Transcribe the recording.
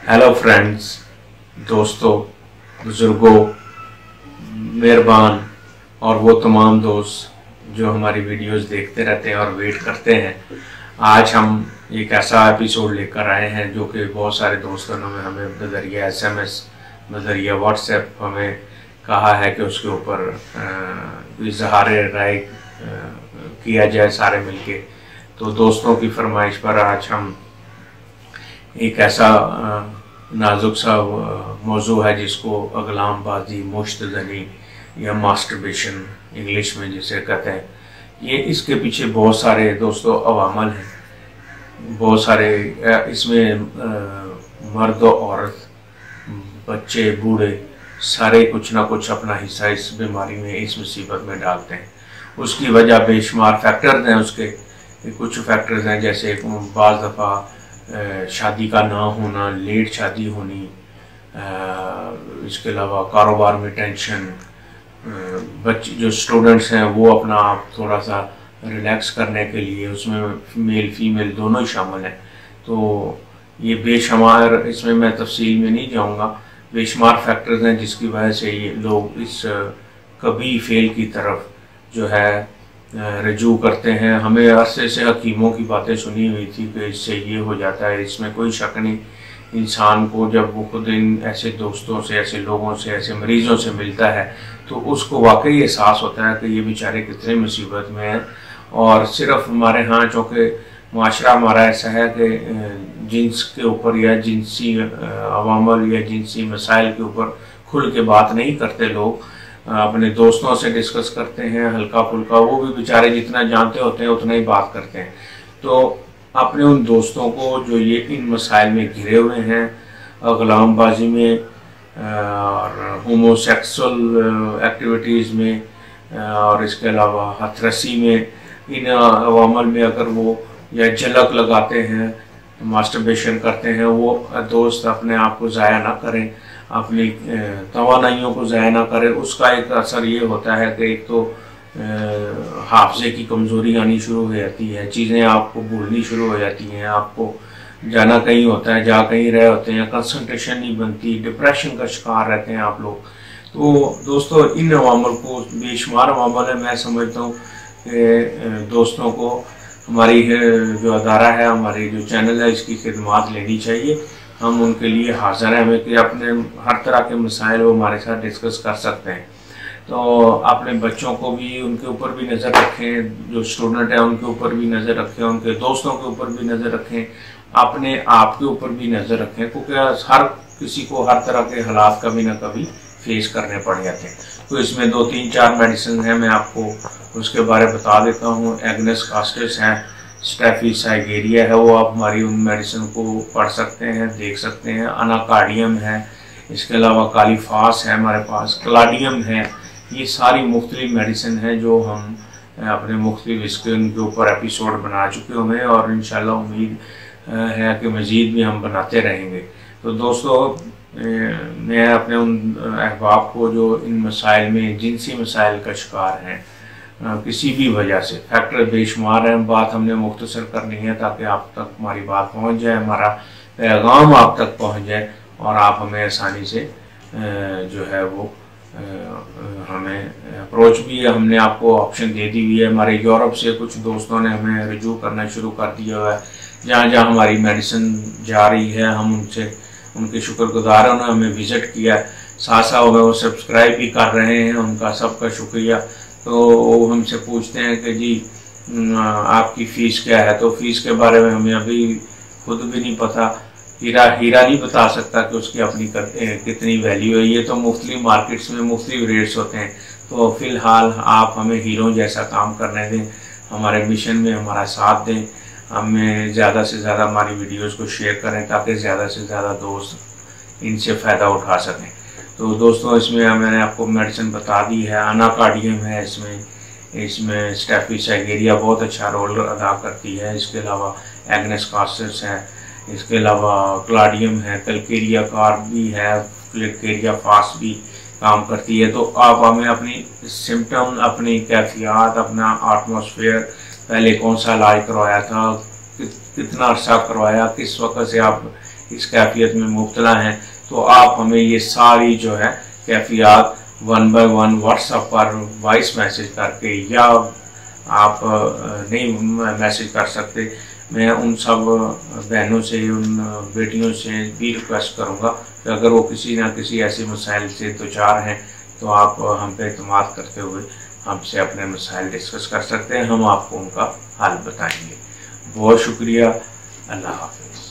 Hello friends, दोस्तों, बुजुर्गों, मेहरबान और वो तमाम दोस्त जो हमारी वीडियोस देखते रहते हैं और वेट करते हैं। आज हम एक ऐसा एपिसोड लेकर आए हैं जो कि बहुत सारे दोस्तों ने हमें बज़रिया SMS, बज़रिया व्हाट्सएप हमें कहा है कि उसके ऊपर इज़हार राय किया जाए सारे मिलके। तो दोस्तों की फरमाइश पर आज हम एक ऐसा नाजुक सा मौजू है जिसको अगलामबाजी, मुश्तज़नी या मास्टरबेशन इंग्लिश में जिसे कहते हैं, ये इसके पीछे बहुत सारे दोस्तों अवामल हैं। बहुत सारे इसमें मर्द और औरत, बच्चे, बूढ़े सारे कुछ ना कुछ अपना हिस्सा इस बीमारी में, इस मुसीबत में डालते हैं। उसकी वजह बेशुमार फैक्टर्स हैं। उसके कुछ फैक्टर्स हैं जैसे बाज़ दफ़ा शादी का ना होना, लेट शादी होनी, इसके अलावा कारोबार में टेंशन, बच्चे जो स्टूडेंट्स हैं वो अपना आप थोड़ा सा रिलैक्स करने के लिए, उसमें मेल फीमेल दोनों ही शामिल हैं। तो ये बेशुमार, इसमें मैं तफसील में नहीं जाऊंगा, बेशुमार फैक्टर्स हैं जिसकी वजह से ये लोग इस कभी फेल की तरफ जो है रजू करते हैं। हमें अरसे से हकीमों की बातें सुनी हुई थी कि इससे ये हो जाता है, इसमें कोई शक नहीं। इंसान को जब वो खुद इन ऐसे दोस्तों से, ऐसे लोगों से, ऐसे मरीज़ों से मिलता है तो उसको वाकई एहसास होता है कि ये बेचारे कितने मुसीबत में हैं। और सिर्फ हमारे यहाँ चूँकि माशरा हमारा ऐसा है कि जिन्स के ऊपर या जिनसी अवामल या जिनसी मसाइल के ऊपर खुल के बात नहीं करते। लोग अपने दोस्तों से डिस्कस करते हैं हल्का फुल्का, वो भी बेचारे जितना जानते होते हैं उतना ही बात करते हैं। तो अपने उन दोस्तों को जो ये इन मसाइल में घिरे हुए हैं, ग़ुलामबाजी में और होमोसेक्सुअल एक्टिविटीज़ में और इसके अलावा हथरसी में, इन अवामल में अगर वो या झलक लगाते हैं, मास्टरबेशन करते हैं, वो दोस्त अपने आप को ज़ाया ना करें, अपनी तवानाइयों को ज़ाया ना करें। उसका एक असर ये होता है कि एक तो हाफ़ज़े की कमज़ोरी आनी शुरू हो जाती है, चीज़ें आपको भूलनी शुरू हो जाती हैं, आपको जाना कहीं होता है, जा कहीं रहे होते हैं, कंसंट्रेशन नहीं बनती, डिप्रेशन का शिकार रहते हैं आप लोग। तो दोस्तों, इन अवामल को, बेशुमार अवामल है, मैं समझता हूँ कि दोस्तों को हमारी जो अदारा है, हमारी जो चैनल है, इसकी खिदमत लेनी चाहिए। हम उनके लिए हाज़िर हैं, हमें कि अपने हर तरह के मसाइल वो हमारे साथ डिस्कस कर सकते हैं। तो अपने बच्चों को भी, उनके ऊपर भी नज़र रखें, जो स्टूडेंट हैं उनके ऊपर भी नज़र रखें, उनके दोस्तों के ऊपर भी नज़र रखें, अपने आप के ऊपर भी नज़र रखें, क्योंकि हर किसी को हर तरह के हालात कभी ना कभी फेस करने पड़ जाते हैं। तो इसमें 2, 3, 4 मेडिसिन हैं, मैं आपको उसके बारे में बता देता हूँ। एग्नेस कास्टिस है, स्टेफी साइगेरिया है, वो आप हमारी उन मेडिसिन को पढ़ सकते हैं, देख सकते हैं। अनाकार्डियम है, इसके अलावा कालीफास है हमारे पास, क्लाडियम है। ये सारी मुख्तलिफ मेडिसिन हैं जो हम अपने मुख्तलिफ इसके उनके ऊपर एपिसोड बना चुके हुए हैं और इंशाल्लाह उम्मीद है कि मज़ीद भी हम बनाते रहेंगे। तो दोस्तों, मैं अपने उन अहबाब को जो इन मसाइल में, जिनसी मसाइल का शिकार हैं, किसी भी वजह से, फैक्टर बेशुमार है, बात हमने मुख्तसर करनी है ताकि आप तक हमारी बात पहुंच जाए, हमारा पैगाम आप तक पहुंच जाए और आप हमें आसानी से जो है वो हमें अप्रोच भी, हमने आपको ऑप्शन दे दी हुई है। हमारे यूरोप से कुछ दोस्तों ने हमें रिजू करना शुरू कर दिया हुआ है, जहाँ जहाँ हमारी मेडिसिन जा रही है हम उनसे, उनके शुक्रगुजार हैं, उन्होंने हमें विज़िट किया, साथ साथ हमें वो सब्सक्राइब भी कर रहे हैं, उनका सबका शुक्रिया। तो वो हमसे पूछते हैं कि जी आपकी फ़ीस क्या है, तो फ़ीस के बारे में हमें अभी खुद भी नहीं पता, हीरा नहीं बता सकता कि उसकी अपनी कितनी वैल्यू है। ये तो मुख्तलिफ मार्केट्स में मुख्तलिफ रेट्स होते हैं। तो फ़िलहाल आप हमें हीरो जैसा काम करने दें, हमारे मिशन में हमारा साथ दें, हमें ज़्यादा से ज़्यादा हमारी वीडियोज़ को शेयर करें ताकि ज़्यादा से ज़्यादा दोस्त इनसे फ़ायदा उठा सकें। तो दोस्तों, इसमें मैंने आपको मेडिसिन बता दी है। अनाकार्डियम है, इसमें स्टेफी साइगेरिया बहुत अच्छा रोल अदा करती है। इसके अलावा एग्नेस कास्टिस है, इसके अलावा क्लाडियम है, कलकेरिया कार्ब भी है, कलकेरिया फास भी काम करती है। तो आप हमें अपनी सिम्टम, अपनी कैफियत, अपना एटमॉस्फेयर, पहले कौन सा इलाज करवाया था, कितना अर्सा करवाया, किस वक्त से आप इस कैफियत में मुब्तला हैं, तो आप हमें ये सारी जो है कैफियत 1 बाय 1 व्हाट्सएप पर वॉइस मैसेज करके, या आप नहीं मैसेज कर सकते, मैं उन सब बहनों से, उन बेटियों से भी रिक्वेस्ट करूँगा कि अगर वो किसी ना किसी ऐसे मसाइल से दो चार हैं तो आप हम पे एतमाद करते हुए हमसे अपने मसाइल डिस्कस कर सकते हैं, हम आपको उनका हल बताएंगे। बहुत शुक्रिया, अल्लाह हाफ़िज़।